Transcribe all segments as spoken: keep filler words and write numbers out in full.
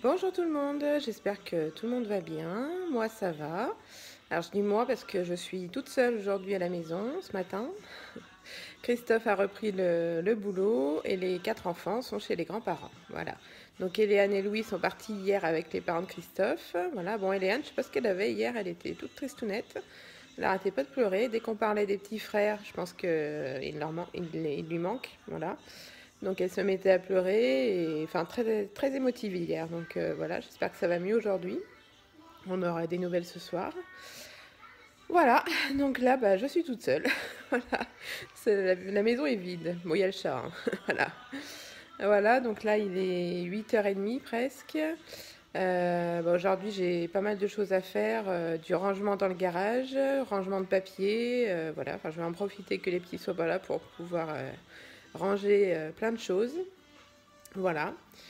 Bonjour tout le monde, j'espère que tout le monde va bien, moi ça va. Alors je dis moi parce que je suis toute seule aujourd'hui à la maison ce matin. Christophe a repris le, le boulot et les quatre enfants sont chez les grands-parents, voilà. Donc Eléane et Louis sont partis hier avec les parents de Christophe, voilà. Bon Eléane, je sais pas ce qu'elle avait hier, elle était toute tristounette. Elle n'arrêtait pas de pleurer, dès qu'on parlait des petits frères, je pense qu'il leur man- il, il lui manque, voilà. Donc elle se mettait à pleurer, et, enfin très, très émotive hier. Donc euh, voilà, j'espère que ça va mieux aujourd'hui. On aura des nouvelles ce soir. Voilà, donc là bah, je suis toute seule. Voilà. La, la maison est vide. Bon, il y a le chat. Hein. Voilà. Voilà, donc là il est huit heures trente presque. Euh, bah, aujourd'hui j'ai pas mal de choses à faire, euh, du rangement dans le garage, rangement de papier, euh, voilà, enfin je vais en profiter que les petits soient pas là pour pouvoir euh, ranger euh, plein de choses. Voilà.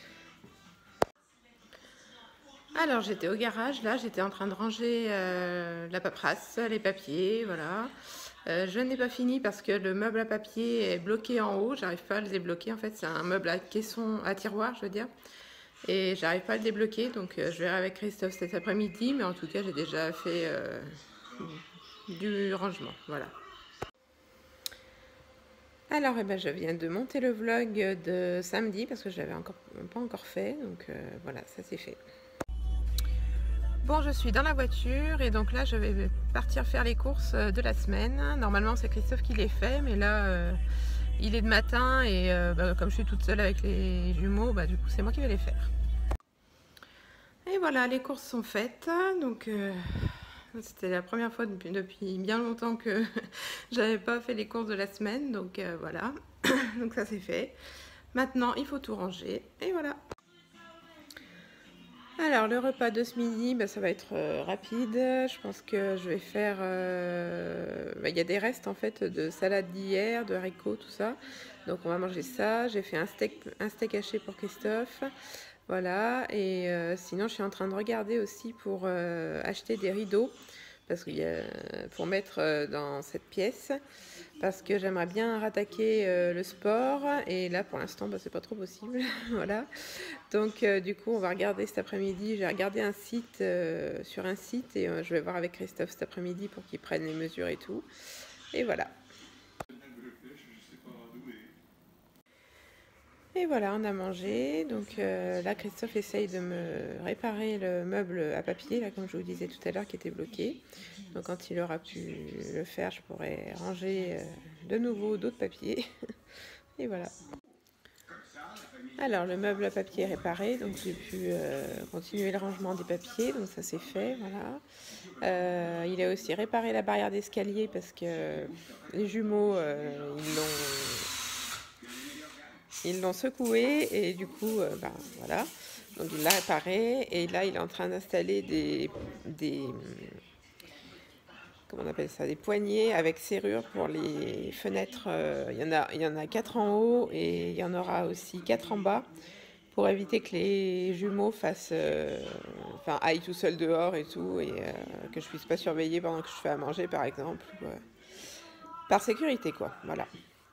Alors j'étais au garage, là j'étais en train de ranger euh, la paperasse, les papiers, voilà. Euh, je n'ai pas fini parce que le meuble à papier est bloqué en haut, j'arrive pas à le débloquer, en fait c'est un meuble à caisson, à tiroir je veux dire. Et j'arrive pas à le débloquer, donc euh, je verrai avec Christophe cet après-midi, mais en tout cas j'ai déjà fait euh, du rangement, voilà. Alors eh ben, je viens de monter le vlog de samedi parce que je l'avais encore, pas encore fait, donc euh, voilà, ça c'est fait. Bon, je suis dans la voiture et donc là je vais partir faire les courses de la semaine. Normalement c'est Christophe qui les fait, mais là euh, il est de matin et euh, bah, comme je suis toute seule avec les jumeaux, bah, du coup c'est moi qui vais les faire. Et voilà, les courses sont faites, donc euh, c'était la première fois depuis, depuis bien longtemps que j'avais pas fait les courses de la semaine, donc euh, voilà, donc ça c'est fait. Maintenant il faut tout ranger et voilà. Alors le repas de ce midi, bah, ça va être euh, rapide. Je pense que je vais faire... euh, bah, y a des restes en fait de salade d'hier, de haricots, tout ça. Donc on va manger ça. J'ai fait un steak, un steak haché pour Christophe. Voilà. Et euh, sinon je suis en train de regarder aussi pour euh, acheter des rideaux. Parce qu'il y a, pour mettre euh, dans cette pièce. Parce que j'aimerais bien rattaquer euh, le sport. Et là pour l'instant bah, c'est pas trop possible. Voilà. Donc euh, du coup on va regarder cet après-midi, j'ai regardé un site euh, sur un site et euh, je vais voir avec Christophe cet après-midi pour qu'il prenne les mesures et tout. Et voilà. Et voilà, on a mangé. Donc euh, là Christophe essaye de me réparer le meuble à papier, là comme je vous disais tout à l'heure, qui était bloqué. Donc quand il aura pu le faire, je pourrai ranger euh, de nouveau d'autres papiers. Et voilà. Alors le meuble à papier est réparé, donc j'ai pu euh, continuer le rangement des papiers, donc ça c'est fait, voilà. Euh, il a aussi réparé la barrière d'escalier parce que les jumeaux euh, ils l'ont ils l'ont secoué et du coup euh, ben, voilà. Donc il l'a réparé et là il est en train d'installer des, des comment on appelle ça, des poignées avec serrure pour les fenêtres. Euh, il y en a, il y en a quatre en haut et il y en aura aussi quatre en bas pour éviter que les jumeaux fassent, euh, enfin, aillent tout seuls dehors et tout et euh, que je puisse pas surveiller pendant que je fais à manger par exemple. Ouais. Par sécurité quoi, voilà.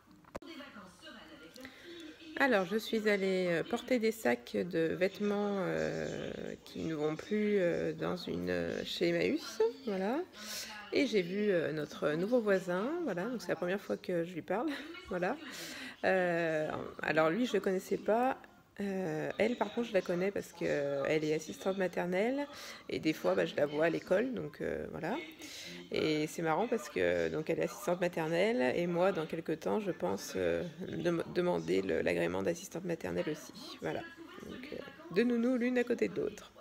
Alors je suis allée porter des sacs de vêtements euh, qui ne vont plus euh, dans une chez Emmaüs, voilà. Et j'ai vu euh, notre nouveau voisin, voilà, donc c'est la première fois que je lui parle, voilà. Euh, alors lui, je ne le connaissais pas. Euh, elle, par contre, je la connais parce qu'elle est assistante maternelle et des fois, bah, je la vois à l'école, donc euh, voilà. Et c'est marrant parce que donc elle est assistante maternelle et moi, dans quelques temps, je pense euh, de demander l'agrément d'assistante maternelle aussi, voilà. Donc euh, deux nounous l'une à côté de l'autre.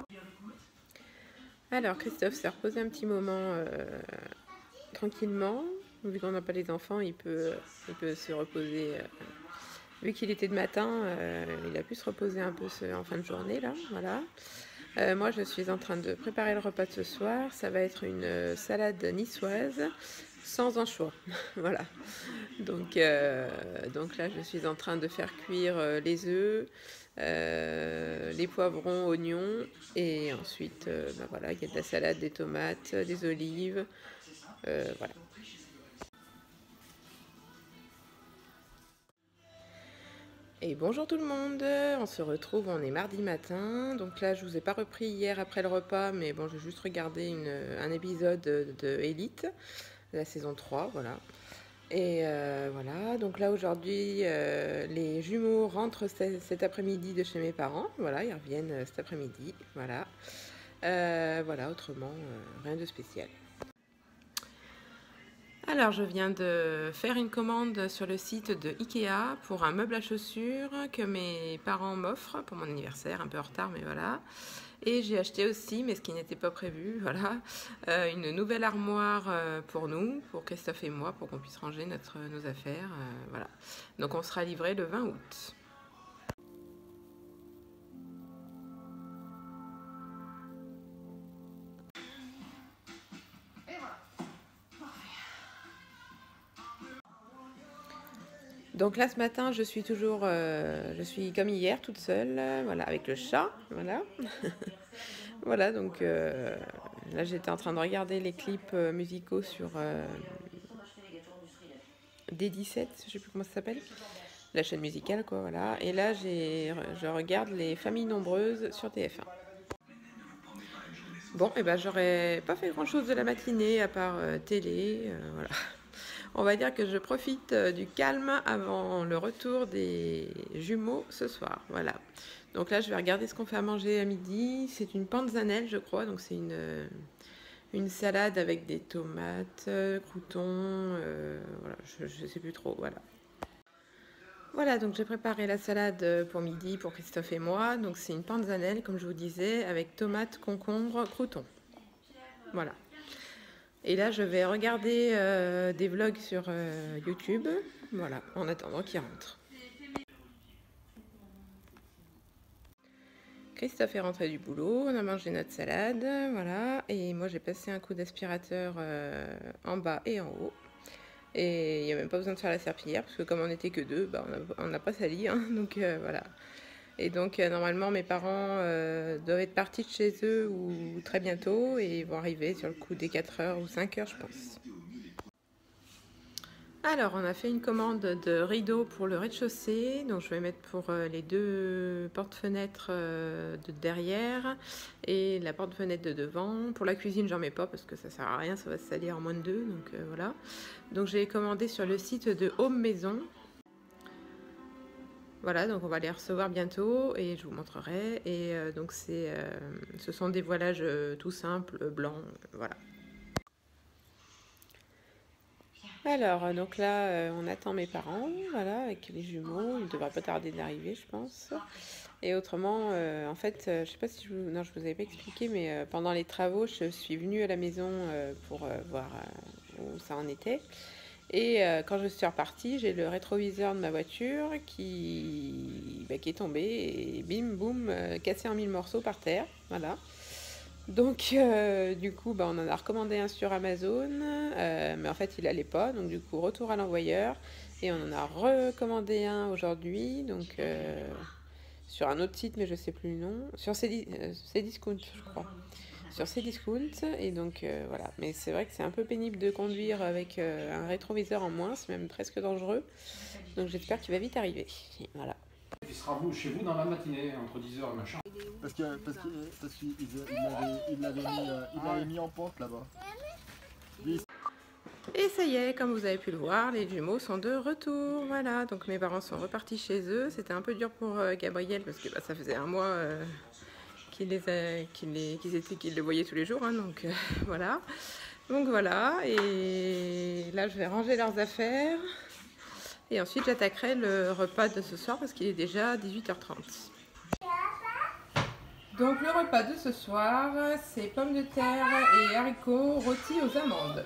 Alors Christophe s'est reposé un petit moment euh, tranquillement. Vu qu'on n'a pas les enfants, il peut, il peut se reposer. Euh, vu qu'il était de matin, euh, il a pu se reposer un peu ce, en fin de journée là. Voilà. Euh, moi, je suis en train de préparer le repas de ce soir. Ça va être une euh, salade niçoise sans anchois. Voilà. Donc, euh, donc là, je suis en train de faire cuire euh, les œufs, euh, les poivrons, oignons, et ensuite, euh, ben voilà, il y a de la salade, des tomates, des olives, euh, voilà. Et bonjour tout le monde, on se retrouve, on est mardi matin, donc là je vous ai pas repris hier après le repas, mais bon j'ai juste regardé une, un épisode de, de Elite, la saison trois, voilà. Et euh, voilà, donc là aujourd'hui euh, les jumeaux rentrent cet, cet après-midi de chez mes parents, voilà, ils reviennent euh, cet après-midi, voilà. Euh, voilà, autrement euh, rien de spécial. Alors, je viens de faire une commande sur le site de Ikea pour un meuble à chaussures que mes parents m'offrent pour mon anniversaire, un peu en retard, mais voilà. Et j'ai acheté aussi, mais ce qui n'était pas prévu, voilà, euh, une nouvelle armoire euh, pour nous, pour Christophe et moi, pour qu'on puisse ranger notre, nos affaires, euh, voilà. Donc, on sera livré le vingt août. Donc là ce matin je suis toujours, euh, je suis comme hier toute seule, euh, voilà, avec le chat, voilà. Voilà, donc euh, là j'étais en train de regarder les clips euh, musicaux sur euh, D dix-sept, je sais plus comment ça s'appelle, la chaîne musicale quoi, voilà. Et là j'ai, je regarde les familles nombreuses sur T F un. Bon, et ben j'aurais pas fait grand chose de la matinée à part euh, télé, euh, voilà. On va dire que je profite du calme avant le retour des jumeaux ce soir. Voilà. Donc là, je vais regarder ce qu'on fait à manger à midi. C'est une panzanelle, je crois. Donc c'est une, une salade avec des tomates, croutons. Euh, voilà, je ne sais plus trop. Voilà. Voilà, donc j'ai préparé la salade pour midi pour Christophe et moi. Donc c'est une panzanelle, comme je vous disais, avec tomates, concombres, croutons. Voilà. Et là, je vais regarder euh, des vlogs sur euh, YouTube, voilà, en attendant qu'ils rentrent. Christophe est rentré du boulot, on a mangé notre salade, voilà, et moi j'ai passé un coup d'aspirateur euh, en bas et en haut. Et il n'y a même pas besoin de faire la serpillière, parce que comme on n'était que deux, bah, on n'a pas sali, hein, donc euh, voilà. Et donc euh, normalement mes parents euh, doivent être partis de chez eux ou très bientôt et ils vont arriver sur le coup des quatre heures ou cinq heures je pense. Alors on a fait une commande de rideaux pour le rez-de-chaussée, donc je vais mettre pour euh, les deux portes-fenêtres euh, de derrière et la porte-fenêtre de devant. Pour la cuisine j'en mets pas parce que ça sert à rien, ça va se salir en moins de deux, donc euh, voilà. Donc j'ai commandé sur le site de Home Maison. Voilà, donc on va les recevoir bientôt et je vous montrerai. Et euh, donc c'est, euh, ce sont des voilages euh, tout simples, blancs, voilà. Alors, donc là, euh, on attend mes parents, voilà, avec les jumeaux. Ils ne devraient pas tarder d'arriver, je pense. Et autrement, euh, en fait, euh, je sais pas si je vous, non, je vous avais pas expliqué, mais euh, pendant les travaux, je suis venue à la maison euh, pour euh, voir euh, où ça en était. Et euh, quand je suis repartie, j'ai le rétroviseur de ma voiture qui, bah, qui est tombé et bim boum, euh, cassé en mille morceaux par terre. Voilà. Donc euh, du coup, bah, on en a recommandé un sur Amazon, euh, mais en fait il allait pas. Donc du coup, retour à l'envoyeur. Et on en a recommandé un aujourd'hui, donc euh, sur un autre site, mais je sais plus le nom. Sur Cdiscount, je crois. Sur Cdiscount, et donc euh, voilà. Mais c'est vrai que c'est un peu pénible de conduire avec euh, un rétroviseur en moins, c'est même presque dangereux. Donc j'espère qu'il va vite arriver. Voilà. Il sera vous, chez vous dans la matinée, entre dix heures et machin. Parce que parce que parce qu'il l'avait il l'avait mis, euh, il l'avait mis en pente là-bas. Et ça y est, comme vous avez pu le voir, les jumeaux sont de retour. Voilà, donc mes parents sont repartis chez eux. C'était un peu dur pour euh, Gabriel parce que bah, ça faisait un mois euh, qu'il les, a, qu'il les, qu'ils étaient, qu'il le voyait tous les jours. Hein, donc euh, voilà. Donc voilà, et là je vais ranger leurs affaires. Et ensuite j'attaquerai le repas de ce soir parce qu'il est déjà dix-huit heures trente. Donc le repas de ce soir, c'est pommes de terre et haricots rôtis aux amandes.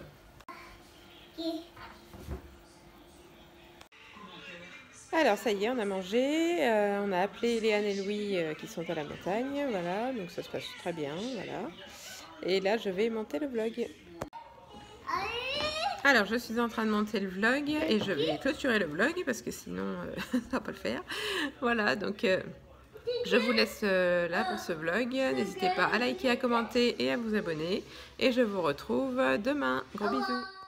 Alors ça y est, on a mangé, euh, on a appelé Léane et Louis euh, qui sont à la montagne, voilà, donc ça se passe très bien, voilà. Et là je vais monter le vlog. Alors je suis en train de monter le vlog et je vais clôturer le vlog parce que sinon euh, ça va pas le faire. Voilà, donc euh, je vous laisse euh, là pour ce vlog. N'hésitez pas à liker, à commenter et à vous abonner. Et je vous retrouve demain. Gros bisous.